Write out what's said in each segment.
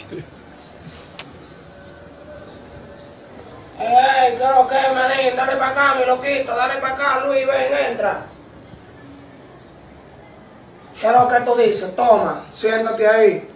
¿Qué es lo que es, manín? Dale para acá, mi loquito, dale para acá, Luis, ven, entra. ¿Qué es lo que tú dices? Toma, siéntate ahí.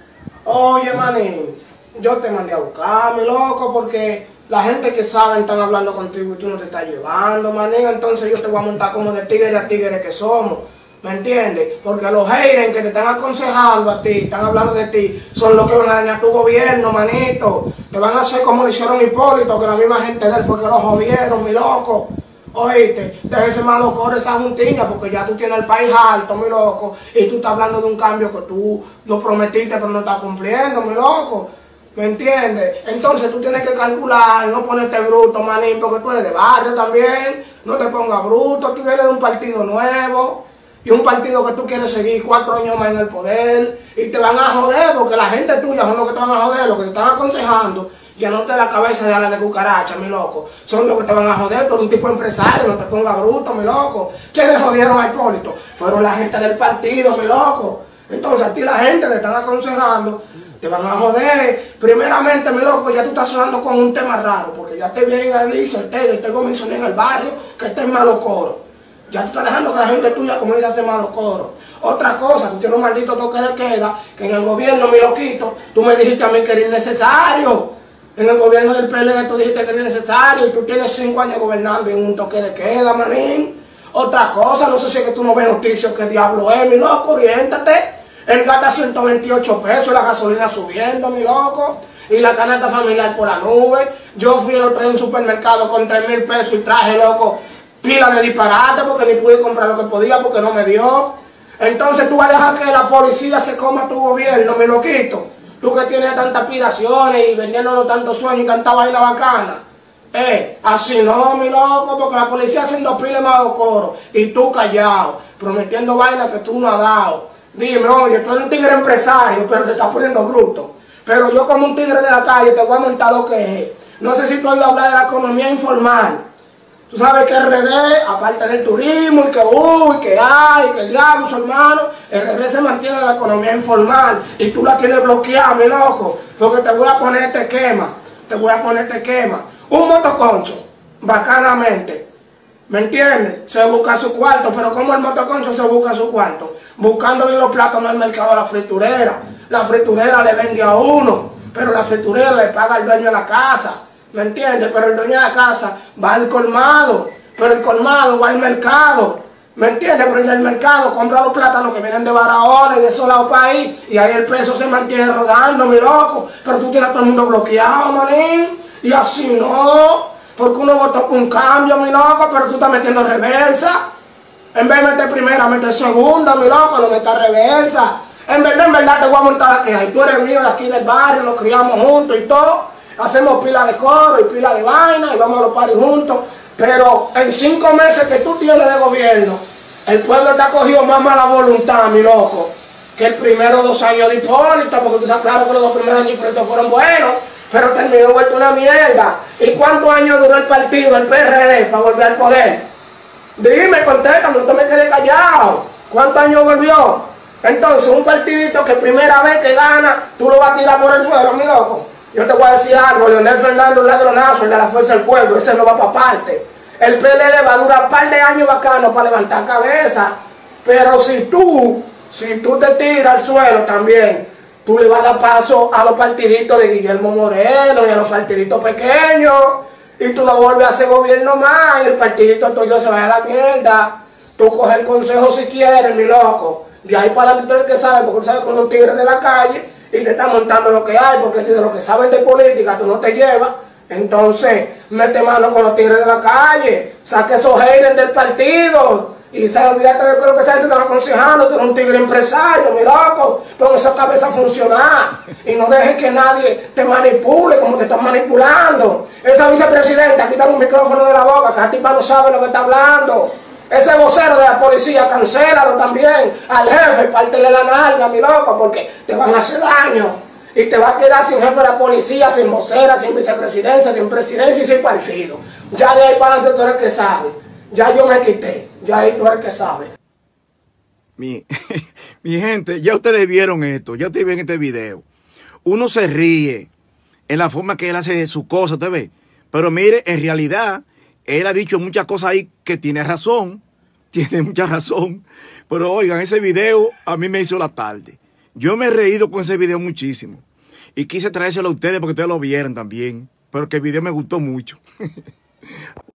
Oye, manín, yo te mandé a buscar, mi loco, porque la gente que sabe están hablando contigo y tú no te estás llevando, manín. Entonces yo te voy a montar como de tigre a tigre que somos. ¿Me entiendes? Porque los haters que te están aconsejando a ti, están hablando de ti, son los que van a dañar tu gobierno, manito. Te van a hacer como le hicieron a Hipólito, que la misma gente de él fue que lo jodieron, mi loco. Oíste, déjese más loco esa juntiña, porque ya tú tienes el país alto, mi loco, y tú estás hablando de un cambio que tú lo prometiste, pero no estás cumpliendo, mi loco. ¿Me entiendes? Entonces tú tienes que calcular, no ponerte bruto, manín, porque tú eres de barrio también. No te pongas bruto, tú vienes de un partido nuevo. Y un partido que tú quieres seguir 4 años más en el poder, y te van a joder, porque la gente tuya son los que te van a joder, los que te están aconsejando, ya no te la cabeza de ala de cucaracha, mi loco, son los que te van a joder, tú eres un tipo de empresario, no te pongas bruto, mi loco. ¿Quiénes jodieron a Hipólito? Fueron la gente del partido, mi loco. Entonces a ti la gente que están aconsejando, te van a joder. Primeramente, mi loco, ya tú estás sonando con un tema raro, porque ya te vienen al inicio, te comienzan en el barrio, que estés malo coro. Ya tú estás dejando que la gente tuya comience a hacer malos coros. Otra cosa, tú tienes un maldito toque de queda, que en el gobierno, mi loquito, tú me dijiste a mí que era innecesario. En el gobierno del PLD tú dijiste que era innecesario, y tú tienes 5 años gobernando en un toque de queda, manín. Otra cosa, no sé si es que tú no ves noticias, qué diablo es, mi loco, oriéntate. Él gasta 128 pesos, la gasolina subiendo, mi loco, y la canasta familiar por la nube. Yo fui el otro día a un supermercado con 3.000 pesos y traje, loco, pila de disparate, porque ni pude comprar lo que podía porque no me dio. Entonces tú vas a dejar que la policía se coma tu gobierno, mi loquito. Tú que tienes tantas aspiraciones y vendiéndonos tantos sueños y tanta vaina bacana. Así no, mi loco, porque la policía haciendo pila más coro y tú callado, prometiendo vainas que tú no has dado. Dime, oye, tú eres un tigre empresario, pero te estás poniendo bruto. Pero yo como un tigre de la calle te voy a montar lo que es. No sé si tú has oído hablar de la economía informal. Tú sabes que RD, aparte del turismo, y que que el diablo, su hermano, RD se mantiene en la economía informal, y tú la tienes bloqueada, mi loco, porque te voy a poner este esquema, un motoconcho, bacanamente, ¿me entiendes? Se busca su cuarto, pero como el motoconcho se busca su cuarto, buscándole los plátanos al mercado a la friturera le vende a uno, pero la friturera le paga al dueño de la casa. ¿Me entiendes? Pero el dueño de la casa va al colmado, pero el colmado va al mercado. ¿Me entiendes? Pero en el mercado compra los plátanos que vienen de Barahona y de Solao País, y ahí el peso se mantiene rodando, mi loco. Pero tú tienes a todo el mundo bloqueado, manín. Y así no, porque uno votó por un cambio, mi loco, pero tú estás metiendo reversa. En vez de meter primera, meter segunda, mi loco, no metas reversa. En verdad te voy a montar la queja. Y tú eres mío de aquí del barrio, nos criamos juntos y todo. Hacemos pila de coro y pila de vaina y vamos a los paris juntos. Pero en 5 meses que tú tienes de gobierno, el pueblo te ha cogido más mala voluntad, mi loco, que el primero 2 años de Hipólito, porque tú sabes claro que los 2 primeros años de Hipólito fueron buenos, pero terminó vuelto una mierda. ¿Y cuántos años duró el partido, el PRD, para volver al poder? Dime, contéstame, no me quedé callado. ¿Cuántos años volvió? Entonces, un partidito que primera vez que gana, tú lo vas a tirar por el suelo, mi loco. Yo te voy a decir algo, Leonel Fernández, un ladronazo, el de la Fuerza del Pueblo, ese no va para parte. El PLD va a durar un par de años bacanos para levantar cabeza, pero si tú te tiras al suelo también, tú le vas a dar paso a los partiditos de Guillermo Moreno y a los partiditos pequeños, y tú no vuelves a hacer gobierno más, y el partidito tuyo se va a la mierda. Tú coges el consejo si quieres, mi loco. De ahí para adelante tú eres el que sabe, porque tú sabes con los tigres de la calle, y te está montando lo que hay, porque si de lo que saben de política tú no te llevas, entonces mete mano con los tigres de la calle, saque esos haters del partido, y se olvídate de lo que se están aconsejando. Tú eres un tigre empresario, mi loco, pon esa cabeza a funcionar, y no dejes que nadie te manipule como te están manipulando. Esa vicepresidenta, quítame un micrófono de la boca, que la tipa no sabe lo que está hablando. Ese vocero de la policía, cancélalo también. Al jefe, pártele la nalga, mi loco, porque te van a hacer daño. Y te vas a quedar sin jefe de la policía, sin vocera, sin vicepresidencia, sin presidencia y sin partido. Ya de ahí para adelante tú eres el que sabe. Ya yo me quité. Ya ahí tú eres el que sabe. Mi gente, ya ustedes vieron esto. Ya ustedes ven este video. uno se ríe en la forma que él hace su cosa, ¿usted ve? Pero mire, en realidad, él ha dicho muchas cosas ahí que tiene razón. Tiene mucha razón. Pero oigan, ese video a mí me hizo la tarde. Yo me he reído con ese video muchísimo. Y quise traérselo a ustedes porque ustedes lo vieron también. Pero que el video me gustó mucho.